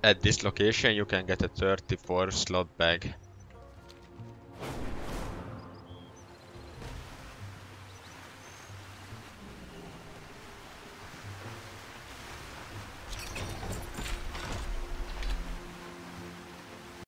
At this location you can get a 34 slot bag.